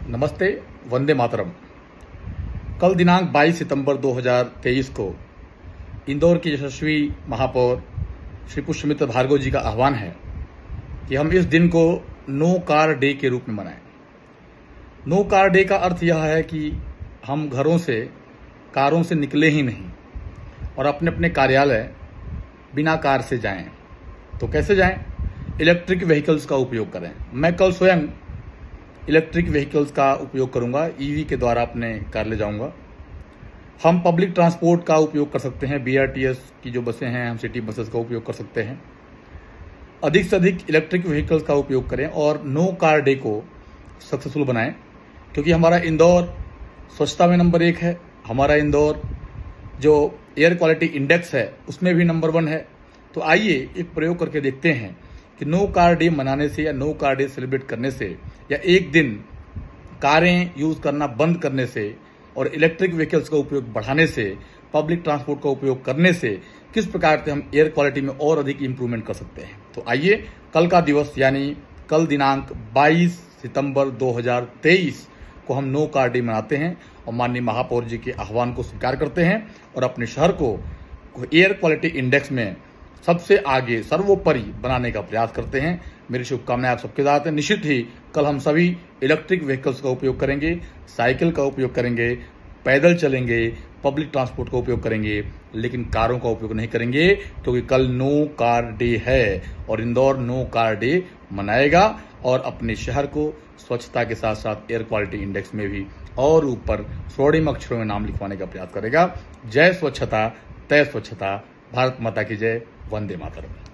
नमस्ते, वंदे मातरम। कल दिनांक 22 सितंबर 2023 को इंदौर की यशस्वी महापौर श्री पुष्पमित्र भार्गव जी का आह्वान है कि हम इस दिन को नो कार डे के रूप में मनाएं। नो कार डे का अर्थ यह है कि हम घरों से, कारों से निकले ही नहीं और अपने अपने कार्यालय बिना कार से जाएं। तो कैसे जाएं? इलेक्ट्रिक व्हीकल्स का उपयोग करें। मैं कल स्वयं इलेक्ट्रिक व्हीकल्स का उपयोग करूंगा, ईवी के द्वारा अपने कार्यालय जाऊंगा। हम पब्लिक ट्रांसपोर्ट का उपयोग कर सकते हैं, बीआरटीएस की जो बसें हैं, हम सिटी बसेस का उपयोग कर सकते हैं। अधिक से अधिक इलेक्ट्रिक व्हीकल्स का उपयोग करें और नो कार डे को सक्सेसफुल बनाएं, क्योंकि हमारा इंदौर स्वच्छता में नंबर 1 है। हमारा इंदौर जो एयर क्वालिटी इंडेक्स है उसमें भी नंबर 1 है। तो आइए एक प्रयोग करके देखते हैं कि नो कार डे मनाने से या नो कार डे सेलिब्रेट करने से या एक दिन कारें यूज करना बंद करने से और इलेक्ट्रिक व्हीकल्स का उपयोग बढ़ाने से, पब्लिक ट्रांसपोर्ट का उपयोग करने से किस प्रकार से हम एयर क्वालिटी में और अधिक इंप्रूवमेंट कर सकते हैं। तो आइए कल का दिवस यानी कल दिनांक 22 सितंबर 2023 को हम नो कार डे मनाते हैं और माननीय महापौर जी के आह्वान को स्वीकार करते हैं और अपने शहर को एयर क्वालिटी इंडेक्स में सबसे आगे, सर्वोपरि बनाने का प्रयास करते हैं। मेरी शुभकामनाएं आप सबके साथ हैं। निश्चित ही कल हम सभी इलेक्ट्रिक व्हीकल्स का उपयोग करेंगे, साइकिल का उपयोग करेंगे, पैदल चलेंगे, पब्लिक ट्रांसपोर्ट का उपयोग करेंगे, लेकिन कारों का उपयोग नहीं करेंगे, क्योंकि कल नो कार डे है और इंदौर नो कार डे मनाएगा और अपने शहर को स्वच्छता के साथ साथ एयर क्वालिटी इंडेक्स में भी और ऊपर स्वर्णिम अक्षरों में नाम लिखवाने का प्रयास करेगा। जय स्वच्छता, तय स्वच्छता। भारत माता की जय। वंदे मातरम।